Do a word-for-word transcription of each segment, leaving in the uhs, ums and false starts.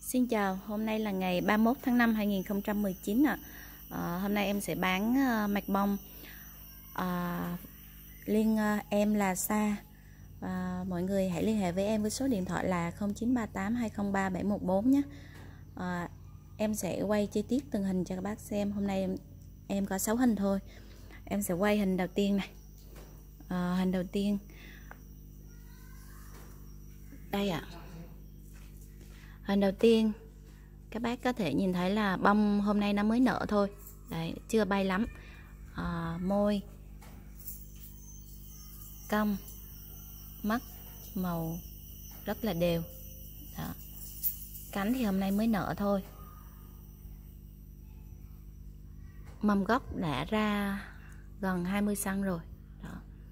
Xin chào, hôm nay là ngày ba mươi mốt tháng năm hai nghìn không trăm mười chín ạ. À, hôm nay em sẽ bán uh, mạch bông. À, liên uh, em là Sa. À, mọi người hãy liên hệ với em với số điện thoại là không chín ba tám hai không ba bảy một bốn nhé. À, em sẽ quay chi tiết từng hình cho các bác xem. Hôm nay em, em có sáu hình thôi. Em sẽ quay hình đầu tiên này. À, hình đầu tiên đây ạ. À. Hình đầu tiên các bác có thể nhìn thấy là bông hôm nay nó mới nở thôi. Đấy, chưa bay lắm. À, môi cong, mắt màu rất là đều. Đó. Cánh thì hôm nay mới nở thôi. Mầm gốc đã ra gần hai mươi xăng rồi. Đó.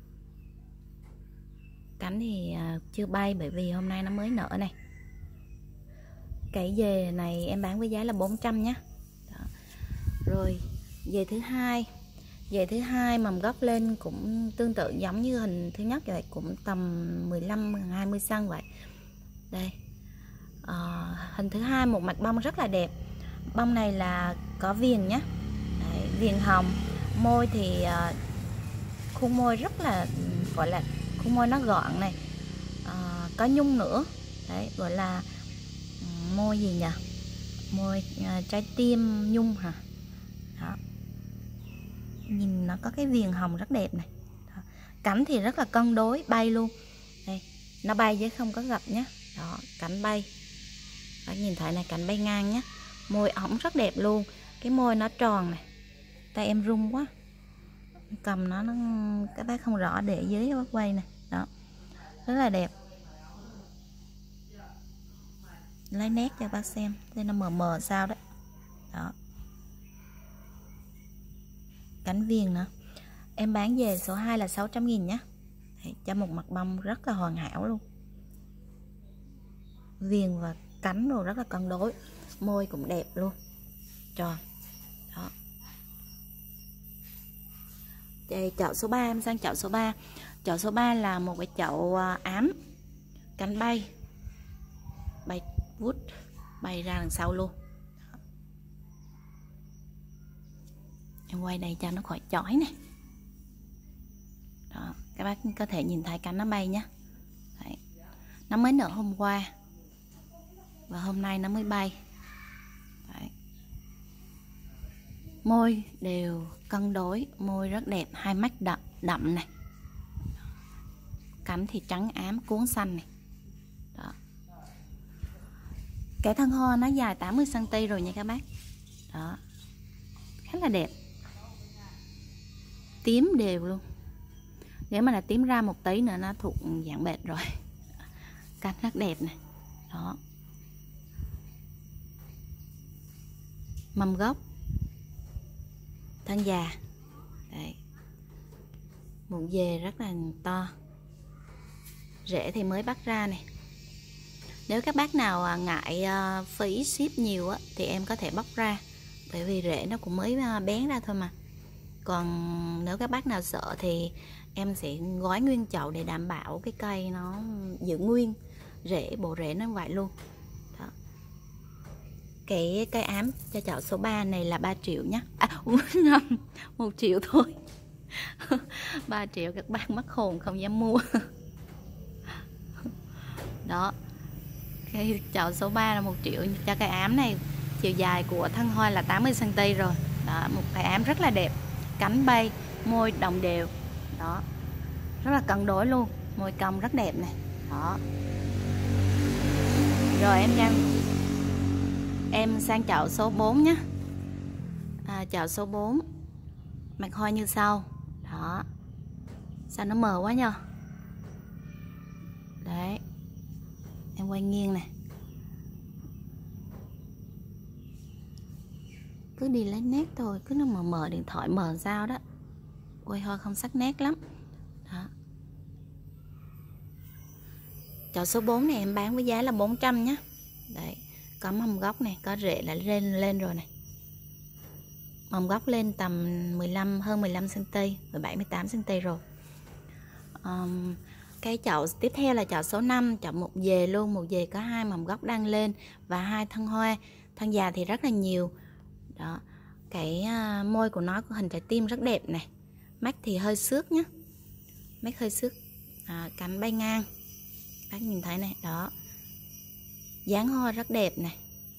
Cánh thì à, chưa bay bởi vì hôm nay nó mới nở này. Cái dề này em bán với giá là bốn trăm nhé. Đó. Rồi dề thứ hai, dề thứ hai mầm gốc lên cũng tương tự giống như hình thứ nhất vậy, cũng tầm mười lăm hai mươi xăng vậy. Đây, à, hình thứ hai một mặt bông rất là đẹp. Bông này là có viền nhé. Đấy, viền hồng, môi thì à, khuôn môi rất là gọi là khuôn môi nó gọn này, à, có nhung nữa. Đấy, gọi là môi gì nhỉ, môi à, trái tim nhung hả. Đó. Nhìn nó có cái viền hồng rất đẹp này. Đó. Cánh thì rất là cân đối, bay luôn. Đây, nó bay chứ không có gập nhé. Đó, cánh bay. Đó, nhìn thấy này, cánh bay ngang nhé. Môi ống rất đẹp luôn. Cái môi nó tròn này. Tay em rung quá, cầm nó, nó các bác không rõ, để dưới bác quay này. Đó, rất là đẹp. Lấy nét cho bác xem, đây nó mờ mờ sao đấy. Đó, cánh viền nữa. Em bán về số hai là sáu trăm nghìn nhé. Đấy, cho một mặt bông rất là hoàn hảo luôn. Viền và cánh rồi rất là cân đối. Môi cũng đẹp luôn, tròn. Đó. Đây, chậu số ba, em sang chậu số ba. Chậu số ba là một cái chậu ám. Cánh bay, bay vút, bay ra đằng sau luôn. Em quay đây cho nó khỏi chói này. Đó, các bác có thể nhìn thấy cánh nó bay nhé. Đấy. Nó mới nở hôm qua và hôm nay nó mới bay. Đấy. Môi đều cân đối, môi rất đẹp, hai mắt đậm, đậm này. Cánh thì trắng ám, cuốn xanh này. Đó. Cái thân hoa nó dài tám mươi xăng ti mét rồi nha các bác. Đó, khá là đẹp. Tím đều luôn. Nếu mà là tím ra một tí nữa nó thuộc dạng bệt rồi. Cánh rất đẹp này. Đó. Mầm gốc thân già. Đấy. Một dề rất là to. Rễ thì mới bắt ra này. Nếu các bác nào ngại phí ship nhiều á, thì em có thể bóc ra, bởi vì rễ nó cũng mới bén ra thôi mà. Còn nếu các bác nào sợ thì em sẽ gói nguyên chậu để đảm bảo cái cây nó giữ nguyên rễ, bộ rễ nó vậy luôn. Đó. Cái cây ám cho chậu số ba này là ba triệu nhé. À, nhầm, một triệu thôi. ba triệu các bác mất hồn không dám mua. Đó. Cái chậu số ba là một triệu cho cây ám này. Chiều dài của thân hoa là tám mươi xăng ti mét rồi. Đó, một cây ám rất là đẹp. Cánh bay, môi đồng đều. Đó, rất là cân đối luôn. Môi cong rất đẹp này. Đó. Rồi em đang Em sang chậu số bốn nhé. À, chậu số bốn mặt hoa như sau. Đó. Sao nó mờ quá nhờ. Đấy, em quay nghiêng này. Cứ đi lấy nét thôi, cứ nó mờ mờ, điện thoại mờ sao đó, quay hoa không sắc nét lắm. Đó. Chậu số bốn này em bán với giá là bốn trăm nhé. Đấy, có mầm gốc này, có rễ là lên lên rồi này. Mầm gốc lên tầm mười lăm, hơn mười lăm xăng ti mét, mười bảy mười tám xăng ti mét rồi. Um, Cái chậu tiếp theo là chậu số năm, chậu một dề luôn, một dề có hai mầm gốc đăng lên và hai thân hoa, thân già thì rất là nhiều. Đó, cái uh, môi của nó có hình trái tim rất đẹp này, mắt thì hơi xước nhá, mắt hơi xước, à, cánh bay ngang, bác nhìn thấy này, đó, dáng hoa rất đẹp này.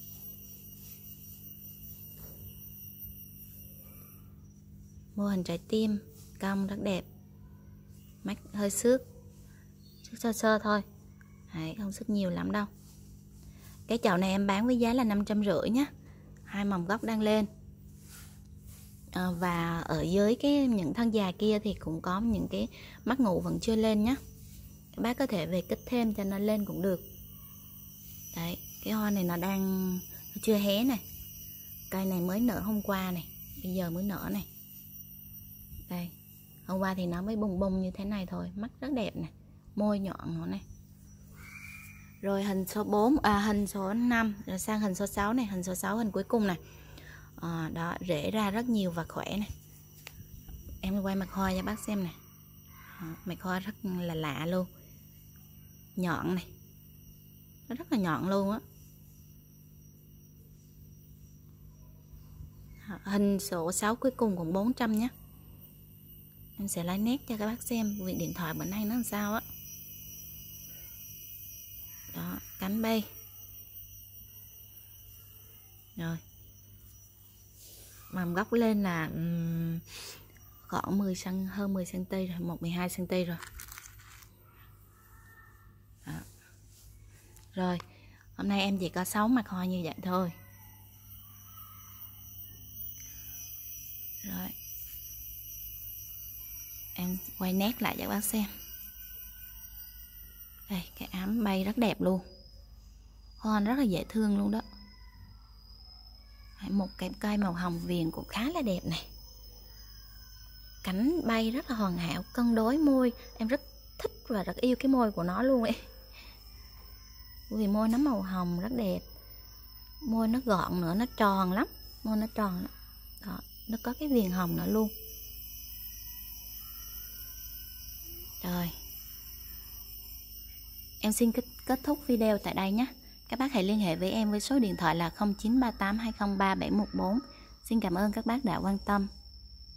Mô hình trái tim cong rất đẹp, mắt hơi xước, xước sơ sơ thôi. Đấy, không xước nhiều lắm đâu. Cái chậu này em bán với giá là năm trăm rưỡi nhé, hai mầm gốc đang lên. À, và ở dưới cái những thân già kia thì cũng có những cái mắt ngủ vẫn chưa lên nhé, các bác có thể về kích thêm cho nó lên cũng được. Đấy, cái hoa này nó đang nó chưa hé này, cây này mới nở hôm qua này, bây giờ mới nở này. Đây, hôm qua thì nó mới bùng bùng như thế này thôi, mắt rất đẹp này, môi nhọn nữa này. Rồi hình số bốn, à, hình số năm, rồi sang hình số sáu này, hình số sáu hình cuối cùng này. À, đó, rễ ra rất nhiều và khỏe này. Em quay mặt hoa cho bác xem này. À, mặt hoa rất là lạ luôn, nhọn này, nó rất là nhọn luôn á. Hình số sáu cuối cùng cũng bốn trăm nhé. Em sẽ lấy nét cho các bác xem vì điện thoại bữa nay nó làm sao á. Đó, cánh bay. Rồi, mầm gốc lên là um, khoảng mười cm, hơn mười xăng ti rồi, một mười hai xăng ti rồi. Đó. Rồi, hôm nay em chỉ có sáu mặt hoa như vậy thôi. Rồi, em quay nét lại cho các bác xem. Đây, cái ám bay rất đẹp luôn, hoa rất là dễ thương luôn đó. Một cái cây màu hồng viền cũng khá là đẹp này, cánh bay rất là hoàn hảo, cân đối môi, em rất thích và rất yêu cái môi của nó luôn ấy, vì môi nó màu hồng rất đẹp, môi nó gọn nữa, nó tròn lắm, môi nó tròn lắm. Đó, nó có cái viền hồng nữa luôn. Rồi, em xin kết thúc video tại đây nhé. Các bác hãy liên hệ với em với số điện thoại là không chín ba tám hai không ba bảy một bốn. Xin cảm ơn các bác đã quan tâm.